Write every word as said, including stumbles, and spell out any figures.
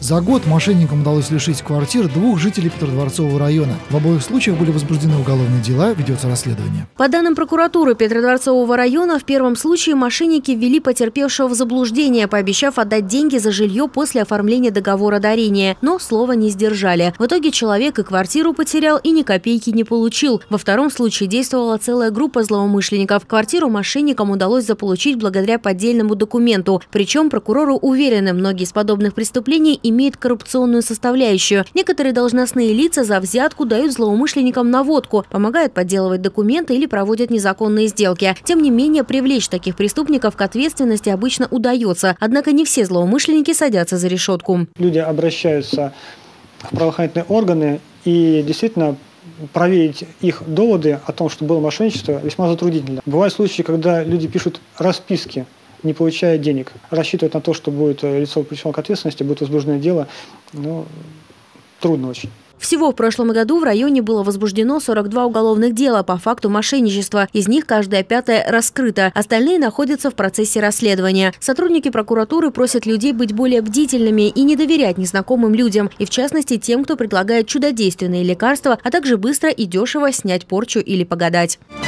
За год мошенникам удалось лишить квартир двух жителей Петродворцового района. В обоих случаях были возбуждены уголовные дела, ведется расследование. По данным прокуратуры Петродворцового района, в первом случае мошенники ввели потерпевшего в заблуждение, пообещав отдать деньги за жилье после оформления договора дарения, но слова не сдержали. В итоге человек и квартиру потерял, и ни копейки не получил. Во втором случае действовала целая группа злоумышленников. Квартиру мошенникам удалось заполучить благодаря поддельному документу. Причем прокуроры уверены, многие из подобных преступлений имеют коррупционную составляющую. Некоторые должностные лица за взятку дают злоумышленникам наводку, помогают подделывать документы или проводят незаконные сделки. Тем не менее, привлечь таких преступников к ответственности обычно удается. Однако не все злоумышленники садятся за решетку. Люди обращаются в правоохранительные органы, и действительно проверить их доводы о том, что было мошенничество, весьма затруднительно. Бывают случаи, когда люди пишут расписки, не получая денег, рассчитывают на то, что будет лицо привлечено к ответственности, будет возбуждено дело, но трудно очень. Всего в прошлом году в районе было возбуждено сорок два уголовных дела по факту мошенничества. Из них каждое пятое раскрыто. Остальные находятся в процессе расследования. Сотрудники прокуратуры просят людей быть более бдительными и не доверять незнакомым людям. И в частности тем, кто предлагает чудодейственные лекарства, а также быстро и дешево снять порчу или погадать.